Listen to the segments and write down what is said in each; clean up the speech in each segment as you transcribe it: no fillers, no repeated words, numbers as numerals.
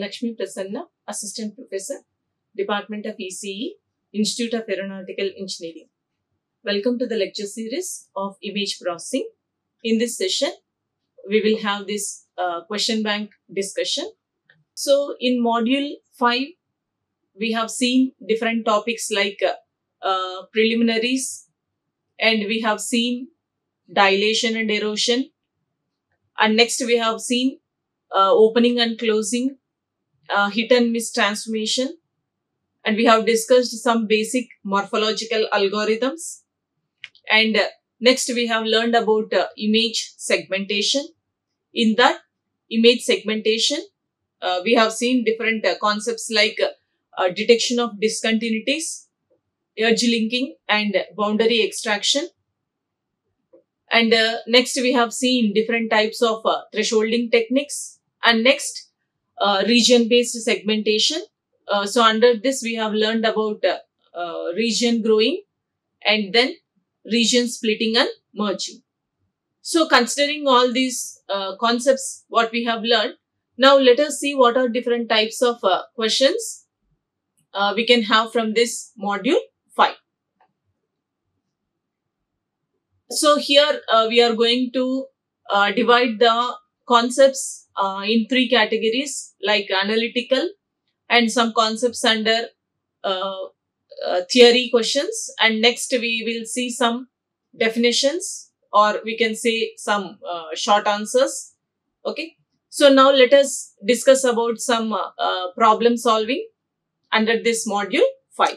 Lakshmi Prasanna, Assistant Professor, Department of ECE, Institute of Aeronautical Engineering. Welcome to the lecture series of image processing. In this session, we will have this question bank discussion. So, in module 5, we have seen different topics like preliminaries, and we have seen dilation and erosion. And next we have seen opening and closing, hit and miss transformation. And we have discussed some basic morphological algorithms. And next we have learned about image segmentation. In that image segmentation, we have seen different concepts like detection of discontinuities, edge linking, and boundary extraction. And next we have seen different types of thresholding techniques. And next, region-based segmentation. So under this, we have learned about region growing and then region splitting and merging. So considering all these concepts, what we have learned, now let us see what are different types of questions we can have from this module 5. So here we are going to divide the concepts in 3 categories, like analytical and some concepts under theory questions. And next we will see some definitions, or we can say some short answers. Okay. So now let us discuss about some problem solving under this module 5.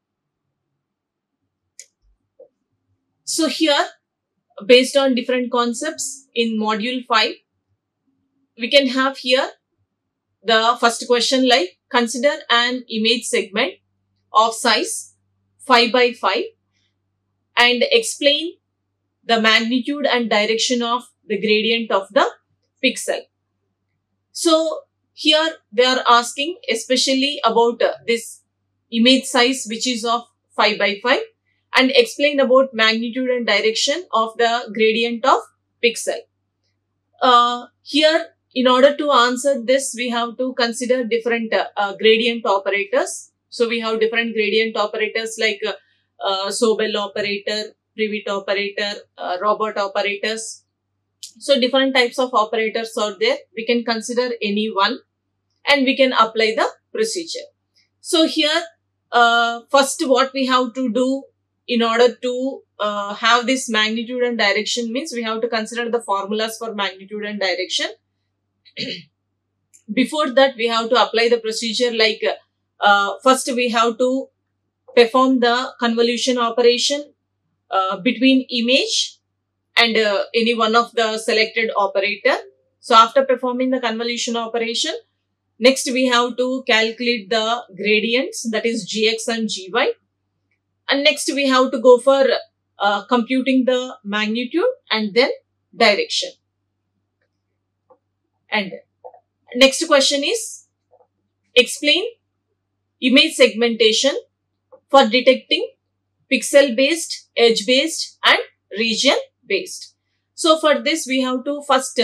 So here, based on different concepts in module 5, we can have here the first question like, consider an image segment of size 5 by 5 and explain the magnitude and direction of the gradient of the pixel. So here they are asking especially about this image size which is of 5 by 5 and explain about magnitude and direction of the gradient of pixel. Here, in order to answer this, we have to consider different gradient operators. So we have different gradient operators like Sobel operator, Prewitt operator, Robert operators. So different types of operators are there. We can consider any one and we can apply the procedure. So here, first what we have to do in order to have this magnitude and direction means we have to consider the formulas for magnitude and direction. Before that, we have to apply the procedure like first we have to perform the convolution operation between image and any one of the selected operator. So after performing the convolution operation, next we have to calculate the gradients, that is gx and gy. And next we have to go for computing the magnitude and then direction. And next question is, explain image segmentation for detecting pixel based, edge based and region based. So for this we have to first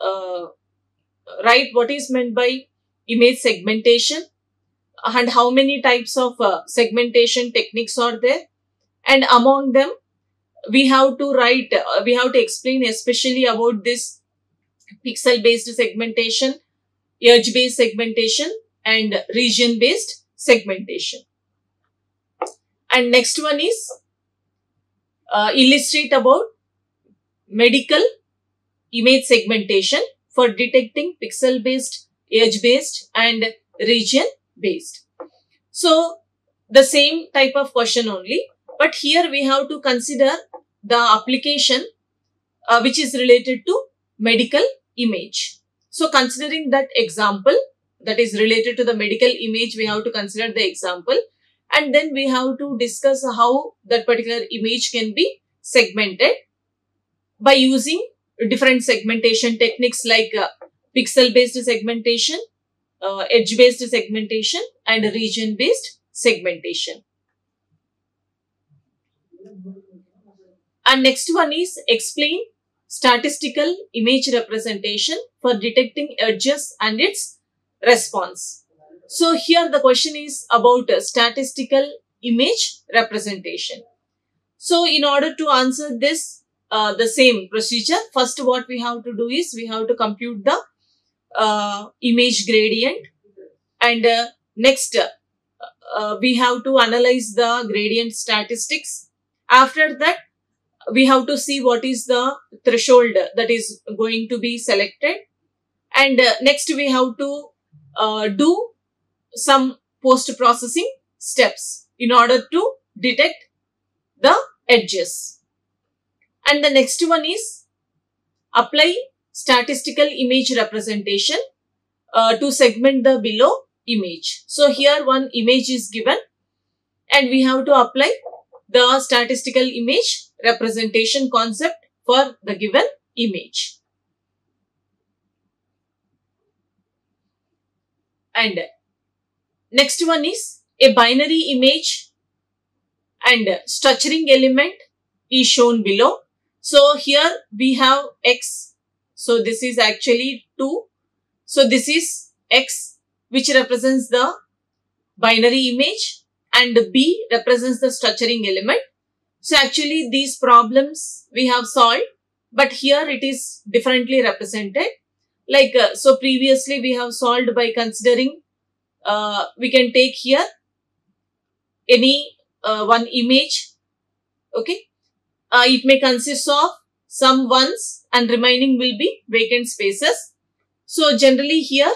write what is meant by image segmentation and how many types of segmentation techniques are there, and among them we have to write, we have to explain especially about this pixel based segmentation, edge based segmentation and region based segmentation. And next one is illustrate about medical image segmentation for detecting pixel based, edge based and region based. So the same type of question only, but here we have to consider the application which is related to medical image. So considering that example that is related to the medical image, we have to consider the example and then we have to discuss how that particular image can be segmented by using different segmentation techniques like pixel based segmentation, edge based segmentation and region based segmentation. And next one is explain statistical image representation for detecting edges and its response. So here the question is about statistical image representation. So in order to answer this, the same procedure, first what we have to do is we have to compute the image gradient, and next we have to analyze the gradient statistics. After that, we have to see what is the threshold that is going to be selected, and next we have to do some post-processing steps in order to detect the edges. And the next one is apply statistical image representation to segment the below image. So here one image is given and we have to apply the statistical image representation concept for the given image. And next one is a binary image and structuring element is shown below. So here we have X. So this is actually 2. So this is X, which represents the binary image, and B represents the structuring element. So actually these problems we have solved, but here it is differently represented. Like so previously we have solved by considering we can take here any one image. Okay, it may consist of some ones and remaining will be vacant spaces. So generally here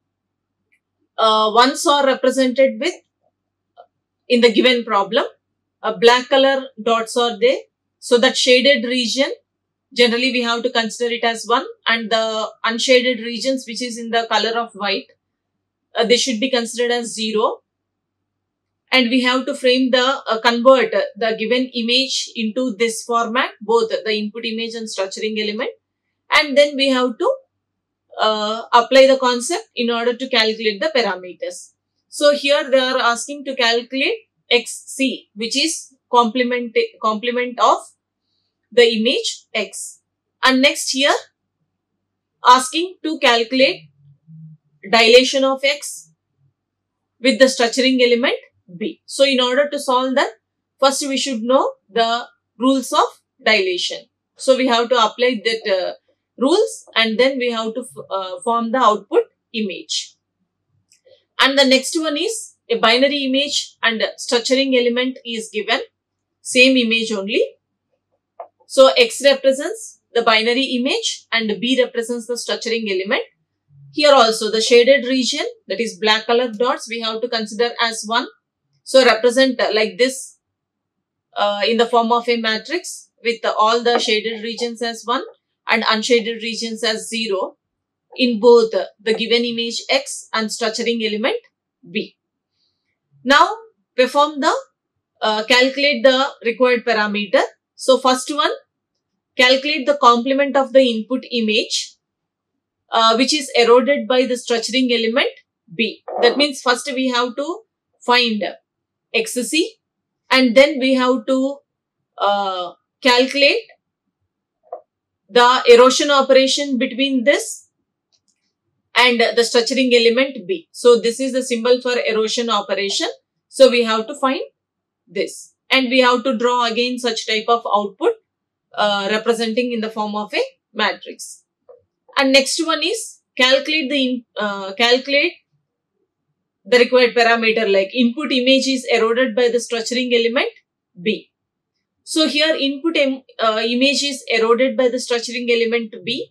ones are represented with, in the given problem, black color dots are there. So that shaded region, generally we have to consider it as 1, and the unshaded regions which is in the color of white, they should be considered as 0. And we have to frame the, convert the given image into this format, both the input image and structuring element. And then we have to apply the concept in order to calculate the parameters. So here they are asking to calculate XC, which is complement of the image X. And next here asking to calculate dilation of X with the structuring element B. So in order to solve that, first we should know the rules of dilation. So we have to apply that rules, and then we have to form the output image. And the next one is a binary image and structuring element is given, same image only. So X represents the binary image and B represents the structuring element. Here also the shaded region, that is black color dots, we have to consider as 1. So represent like this in the form of a matrix with all the shaded regions as 1 and unshaded regions as 0 in both the given image X and structuring element B. Now perform the calculate the required parameter. So first one, calculate the complement of the input image which is eroded by the structuring element B. That means first we have to find XC, and then we have to calculate the erosion operation between this and the structuring element B. So this is the symbol for erosion operation. So we have to find this, and we have to draw again such type of output representing in the form of a matrix. And next one is calculate the required parameter, like input image is eroded by the structuring element B. So here input image is eroded by the structuring element B.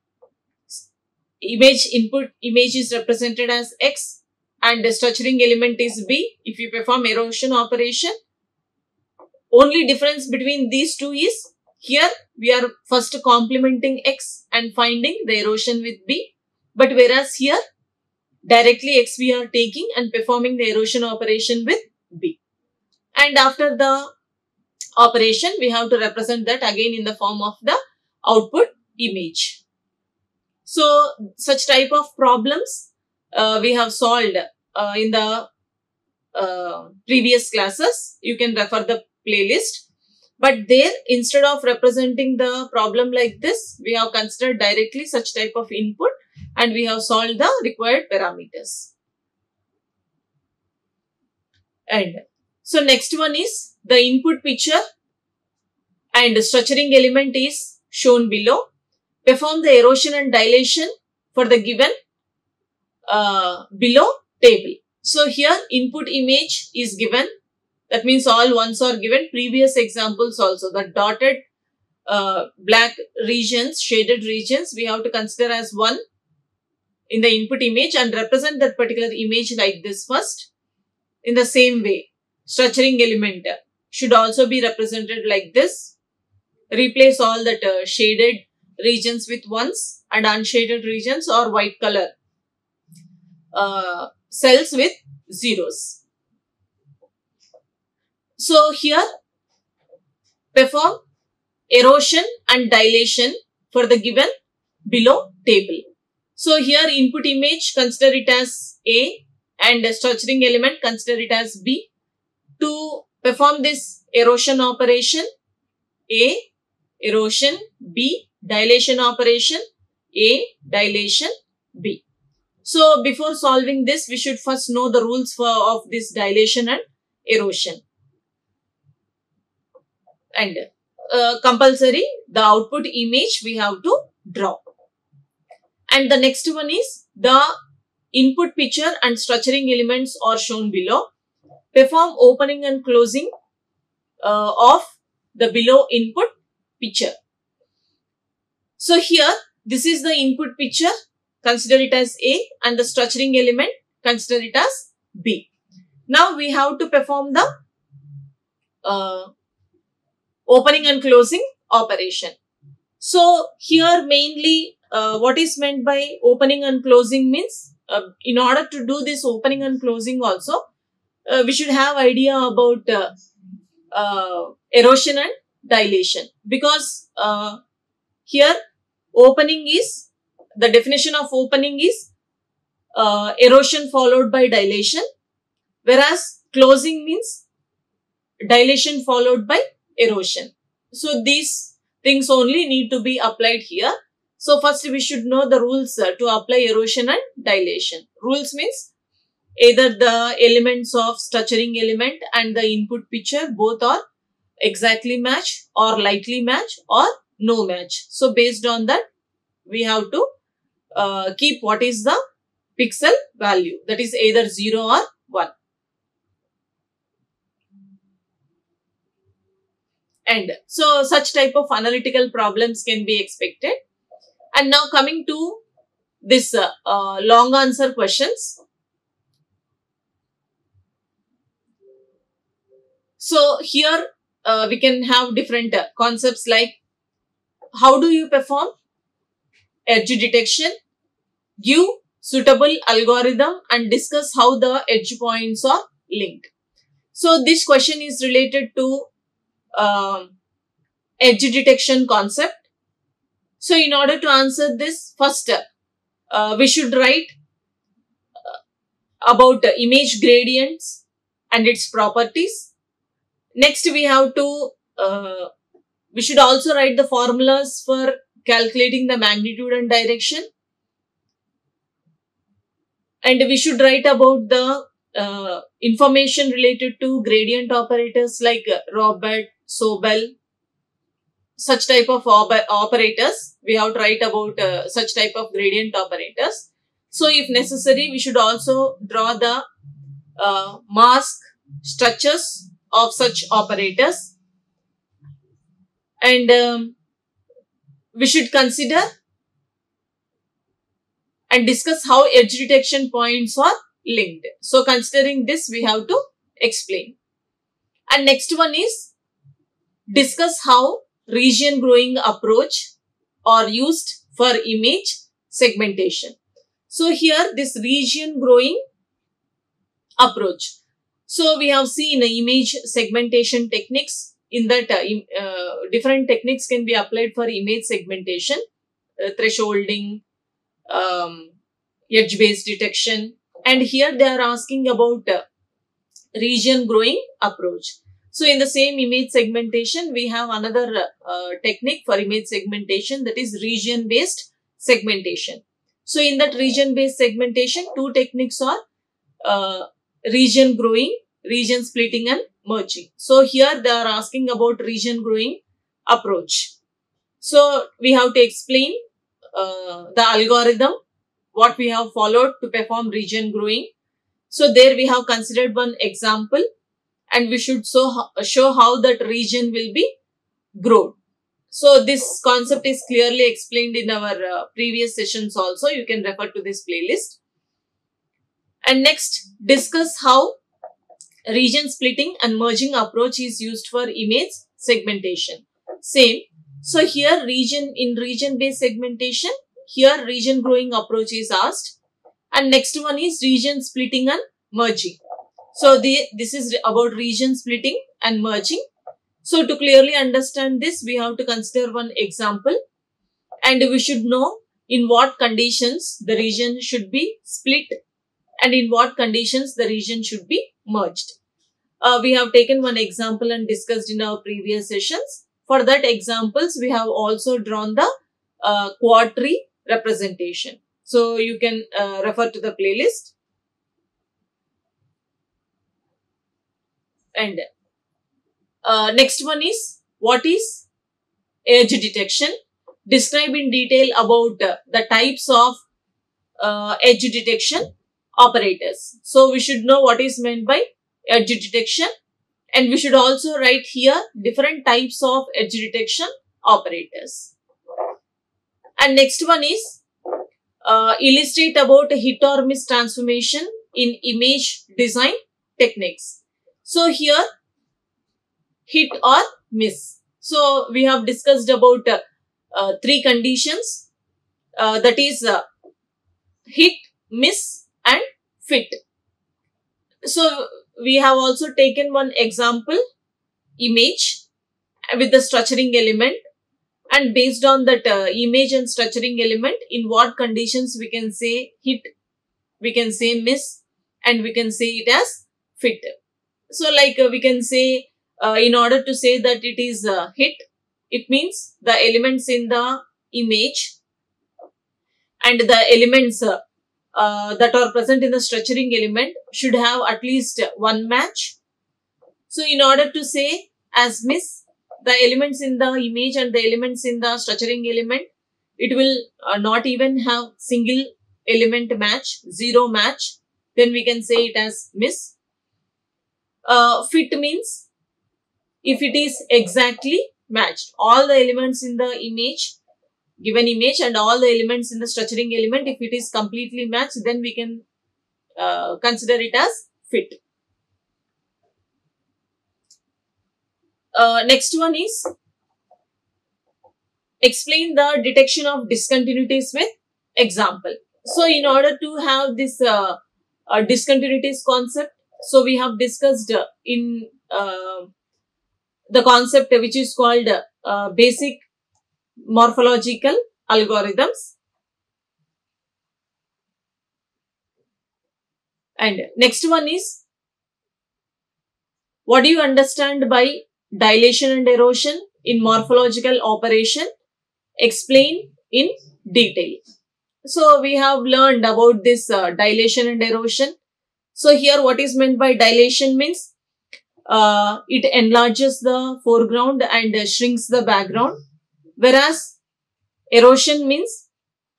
Input image is represented as X and the structuring element is B. If you perform erosion operation, only difference between these two is here we are first complementing X and finding the erosion with B, but whereas here directly X we are taking and performing the erosion operation with B. And after the operation, we have to represent that again in the form of the output image. So such type of problems we have solved in the previous classes. You can refer the playlist. But there, instead of representing the problem like this, we have considered directly such type of input and we have solved the required parameters. And so next one is the input picture and structuring element is shown below. Perform the erosion and dilation for the given below table. So here input image is given. That means all ones are given. Previous examples also, the dotted black regions, shaded regions, we have to consider as one in the input image and represent that particular image like this first. In the same way, structuring element should also be represented like this. Replace all that shaded regions with ones and unshaded regions or white color cells with zeros. So here, perform erosion and dilation for the given below table. So here input image, consider it as A, and structuring element, consider it as B. To perform this erosion operation, A, erosion, B, dilation operation, A, dilation, B. So before solving this, we should first know the rules of this dilation and erosion. And compulsory, the output image we have to draw. And the next one is the input picture and structuring elements are shown below. Perform opening and closing of the below input picture. So here, this is the input picture, consider it as A, and the structuring element, consider it as B. Now we have to perform the opening and closing operation. So here mainly what is meant by opening and closing means, in order to do this opening and closing also, we should have idea about erosion and dilation, because here opening is, the definition of opening is erosion followed by dilation, whereas closing means dilation followed by erosion. So these things only need to be applied here. So first we should know the rules to apply erosion and dilation. Rules means either the elements of structuring element and the input picture both are exactly match or lightly match or no match. So based on that, we have to keep what is the pixel value, that is either 0 or 1. And so such type of analytical problems can be expected. And now coming to this long answer questions. So here we can have different concepts like how do you perform edge detection, give suitable algorithm and discuss how the edge points are linked. So this question is related to edge detection concept. So in order to answer this, first we should write about image gradients and its properties. Next we have to, we should also write the formulas for calculating the magnitude and direction. And we should write about the information related to gradient operators like Robert, Sobel, such type of operators. We have to write about such type of gradient operators. So if necessary, we should also draw the mask structures of such operators. And we should consider and discuss how edge detection points are linked. So considering this, we have to explain. And next one is discuss how region growing approach are used for image segmentation. So here this region growing approach. So we have seen image segmentation techniques. In that different techniques can be applied for image segmentation, thresholding, edge-based detection. And here they are asking about region growing approach. So in the same image segmentation, we have another technique for image segmentation, that is region-based segmentation. So in that region-based segmentation, two techniques are region growing region splitting and merging. So here they are asking about region growing approach. So we have to explain the algorithm, what we have followed to perform region growing. So there we have considered one example, and we should show how that region will be grown. So this concept is clearly explained in our previous sessions also. You can refer to this playlist. And next, discuss how region splitting and merging approach is used for image segmentation. Same. So here in region-based segmentation, here region growing approach is asked. And next one is region splitting and merging. So this is about region splitting and merging. So to clearly understand this, we have to consider one example, and we should know in what conditions the region should be split and in what conditions the region should be merged. We have taken one example and discussed in our previous sessions. For that examples, we have also drawn the quad tree representation. So you can refer to the playlist. And next one is, what is edge detection? Describe in detail about the types of edge detection operators. So we should know what is meant by edge detection, and we should also write here different types of edge detection operators. And next one is illustrate about hit or miss transformation in image design techniques. So here, hit or miss. So we have discussed about three conditions, that is hit, miss and fit. So we have also taken one example image with the structuring element, and based on that image and structuring element, in what conditions we can say hit, we can say miss, and we can say it as fit. So like we can say, in order to say that it is hit, it means the elements in the image and the elements that are present in the structuring element should have at least one match. So in order to say as miss, the elements in the image and the elements in the structuring element, it will not even have single element match, zero match. Then we can say it as miss. Fit means if it is exactly matched, all the elements in the image, given image, and all the elements in the structuring element, if it is completely matched, then we can consider it as fit. Next one is explain the detection of discontinuities with example. So in order to have this discontinuities concept, so we have discussed in the concept which is called basic morphological algorithms. And next one is, what do you understand by dilation and erosion in morphological operation? Explain in detail. So we have learned about this dilation and erosion. So here what is meant by dilation means it enlarges the foreground and shrinks the background, whereas erosion means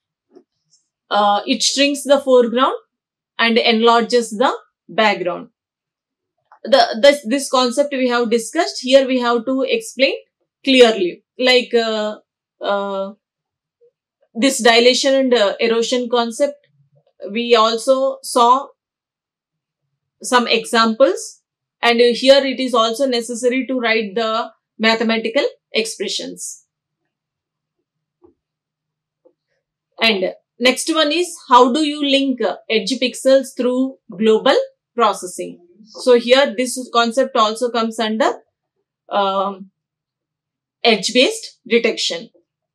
it shrinks the foreground and enlarges the background. This concept we have discussed. Here we have to explain clearly, like this dilation and erosion concept. We also saw some examples, and here it is also necessary to write the mathematical expressions. And next one is, how do you link edge pixels through global processing? So here this concept also comes under edge-based detection.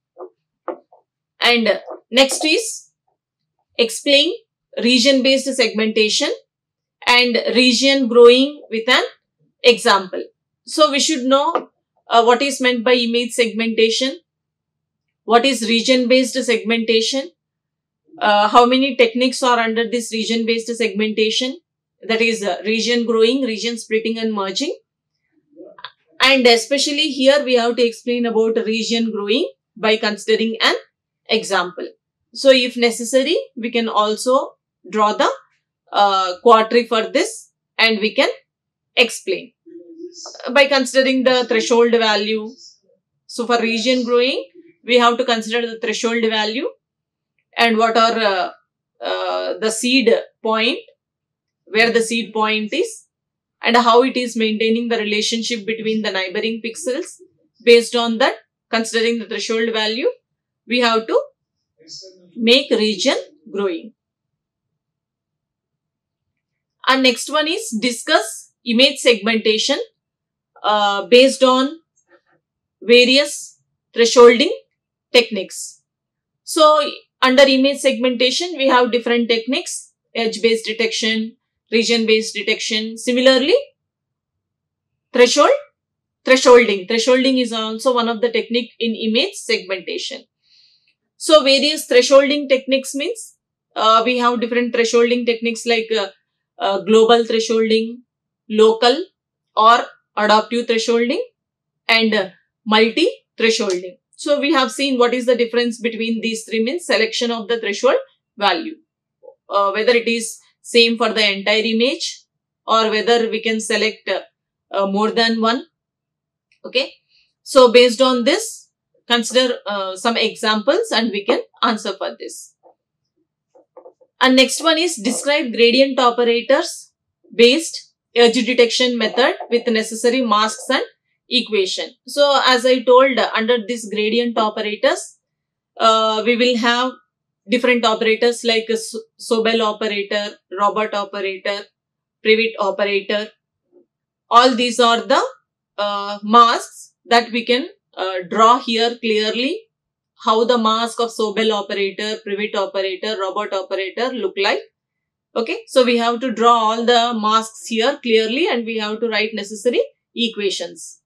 And next is explain region-based segmentation and region growing with an example. So we should know what is meant by image segmentation, what is region-based segmentation, how many techniques are under this region-based segmentation, that is region growing, region splitting and merging. And especially here we have to explain about region growing by considering an example. So if necessary, we can also draw the quadri for this and we can explain by considering the threshold value. So for region growing, we have to consider the threshold value and what are the seed point, where the seed point is, and how it is maintaining the relationship between the neighboring pixels. Based on that, considering the threshold value, we have to make region growing. And next one is discuss image segmentation based on various thresholding techniques. So under image segmentation, we have different techniques: edge-based detection, region-based detection. Similarly, thresholding. Thresholding is also one of the technique in image segmentation. So various thresholding techniques means we have different thresholding techniques like global thresholding, local or adaptive thresholding, and multi-thresholding. So we have seen what is the difference between these three means selection of the threshold value. Whether it is same for the entire image or whether we can select more than one. Okay. So based on this, consider some examples and we can answer for this. And next one is describe gradient operators based edge detection method with necessary masks and equation. So as I told, under this gradient operators, we will have different operators like Sobel operator, Robert operator, Prewitt operator. All these are the masks that we can draw here clearly, how the mask of Sobel operator, Prewitt operator, Robert operator look like. Okay, so we have to draw all the masks here clearly and we have to write necessary equations.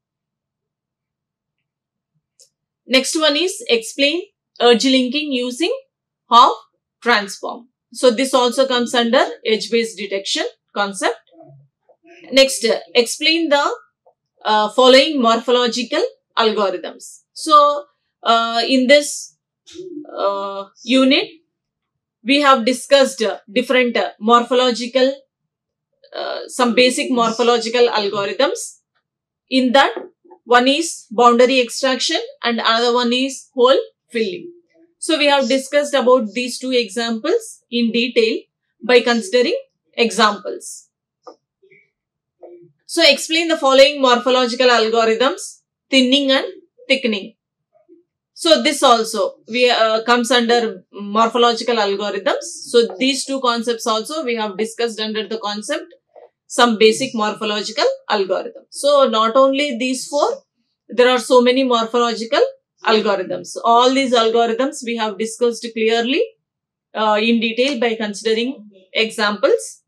Next one is explain edge linking using Hopf transform. So this also comes under edge-based detection concept. Next, explain the following morphological algorithms. So in this unit, we have discussed different morphological, some basic morphological algorithms. In that, one is boundary extraction and another one is hole filling. So we have discussed about these two examples in detail by considering examples. So explain the following morphological algorithms: thinning and thickening. So this also comes under morphological algorithms. So these two concepts also we have discussed under the concept some basic morphological algorithms. So not only these four, there are so many morphological algorithms. All these algorithms we have discussed clearly in detail by considering examples.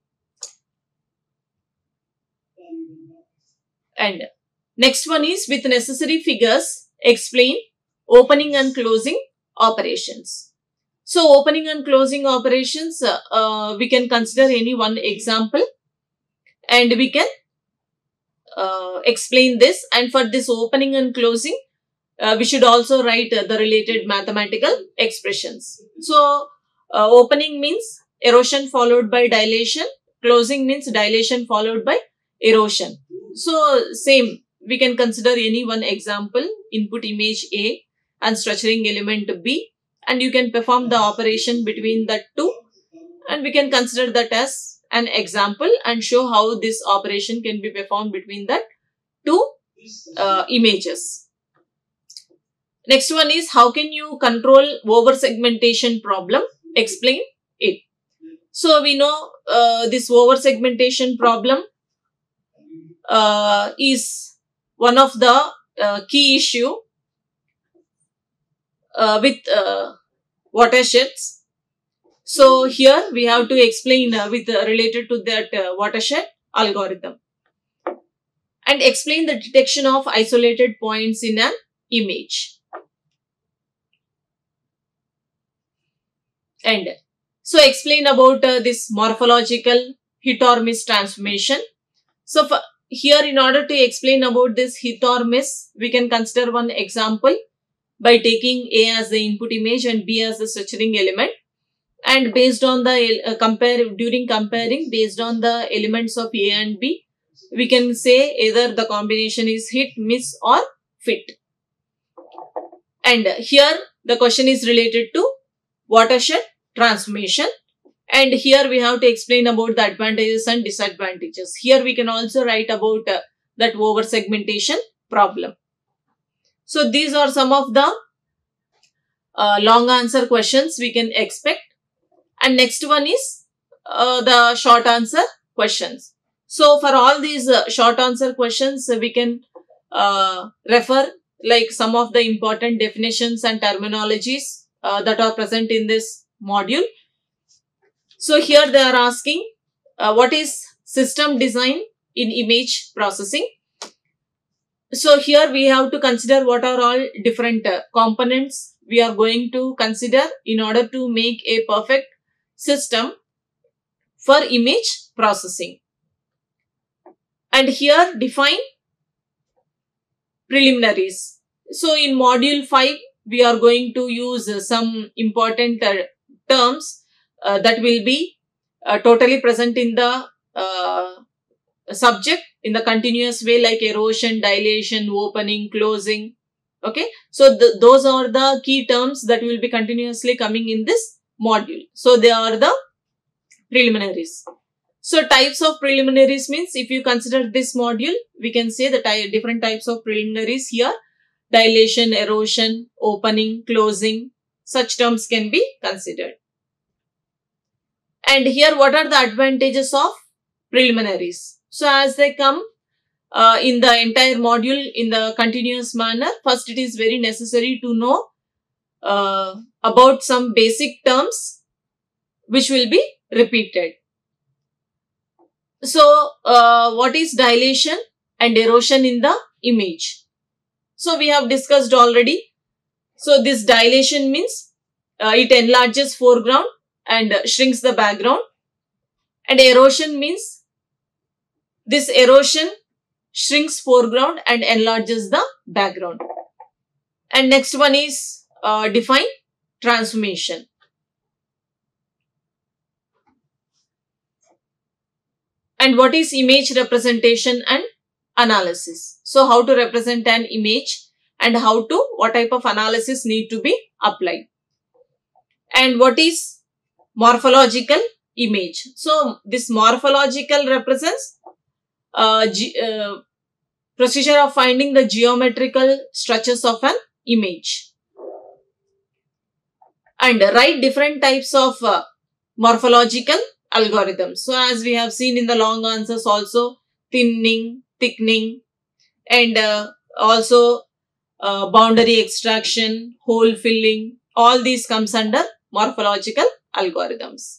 And next one is with necessary figures, explain opening and closing operations. So opening and closing operations, we can consider any one example and we can explain this. And for this opening and closing, we should also write the related mathematical expressions. So opening means erosion followed by dilation. Closing means dilation followed by erosion. So same, we can consider any one example, input image A and structuring element B, and you can perform the operation between the two, and we can consider that as an example and show how this operation can be performed between the two images. Next one is how can you control over segmentation problem? Explain it. So we know this over segmentation problem is one of the key issue with watersheds. So here we have to explain with related to that watershed algorithm and explain the detection of isolated points in an image. And so explain about this morphological hit or miss transformation. So here, in order to explain about this hit or miss, we can consider one example by taking A as the input image and B as the structuring element. And based on the during comparing based on the elements of A and B, we can say either the combination is hit, miss or fit. And here the question is related to watershed transformation. And here we have to explain about the advantages and disadvantages. Here we can also write about that over segmentation problem. So these are some of the long answer questions we can expect. And next one is the short answer questions. So for all these short answer questions, we can refer like some of the important definitions and terminologies that are present in this module. So here they are asking what is system design in image processing. So here we have to consider what are all different components we are going to consider in order to make a perfect system for image processing. And here define preliminaries. So in module 5, we are going to use some important terms that will be totally present in the subject in the continuous way, like erosion, dilation, opening, closing. Okay. So those are the key terms that will be continuously coming in this module. So they are the preliminaries. So types of preliminaries means, if you consider this module, we can say the different types of preliminaries here. Dilation, erosion, opening, closing, such terms can be considered. And here, what are the advantages of preliminaries? So as they come in the entire module in the continuous manner, first it is very necessary to know about some basic terms which will be repeated. So what is dilation and erosion in the image? So we have discussed already. So this dilation means it enlarges foreground and shrinks the background. And erosion means this erosion shrinks foreground and enlarges the background. And next one is define transformation. And what is image representation and analysis? So how to represent an image and what type of analysis need to be applied. And what is morphological image? So this morphological represents procedure of finding the geometrical structures of an image. And write different types of morphological algorithms. So as we have seen in the long answers also, thinning, thickening, and also boundary extraction, hole filling, all these comes under morphological algorithms.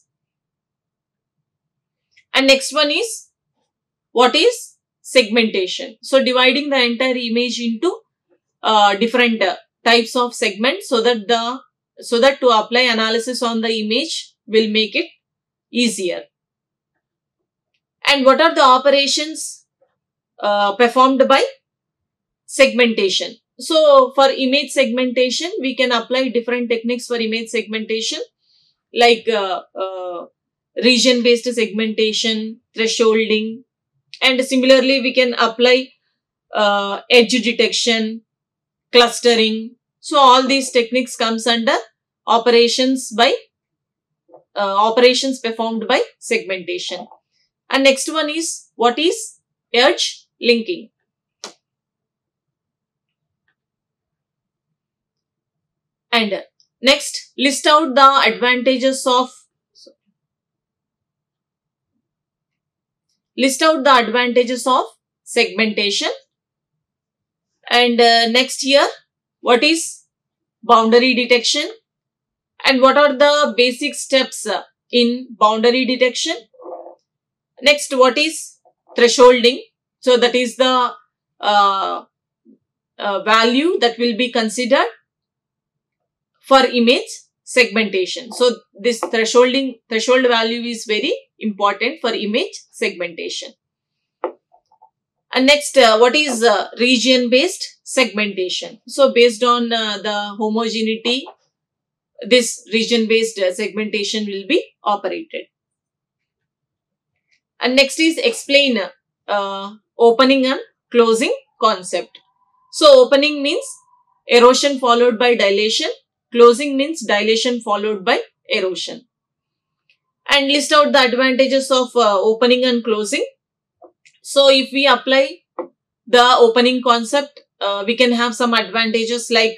And next one is, what is segmentation? So dividing the entire image into different types of segments so that to apply analysis on the image will make it easier. And what are the operations performed by segmentation? So for image segmentation, we can apply different techniques for image segmentation, like region-based segmentation, thresholding, and similarly we can apply edge detection, clustering. So all these techniques comes under operations performed by segmentation. And next one is, what is edge linking? And next, list out the advantages of segmentation. And next here, what is boundary detection? And what are the basic steps in boundary detection? Next, what is thresholding? So that is the value that will be considered for image segmentation. So this threshold value is very important for image segmentation. And next, what is region-based segmentation? So based on the homogeneity, this region-based segmentation will be operated. And next is explain opening and closing concept. So opening means erosion followed by dilation. Closing means dilation followed by erosion. And list out the advantages of opening and closing. So if we apply the opening concept, we can have some advantages like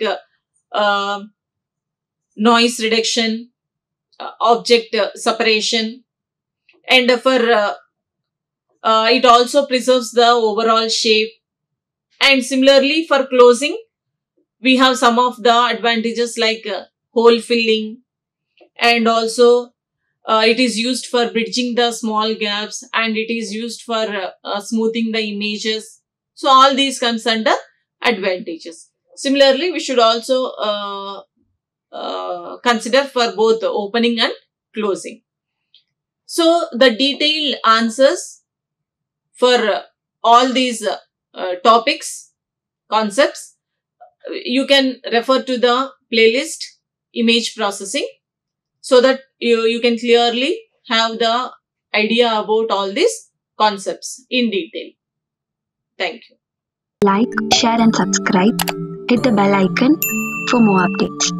noise reduction, object separation, and for it also preserves the overall shape. And similarly for closing, we have some of the advantages like hole filling, and also it is used for bridging the small gaps, and it is used for smoothing the images. So all these comes under advantages. Similarly, we should also consider for both opening and closing. So the detailed answers for all these topics, concepts, you can refer to the playlist image processing, so that you can clearly have the idea about all these concepts in detail. Thank you. Like, share and subscribe. Hit the bell icon for more updates.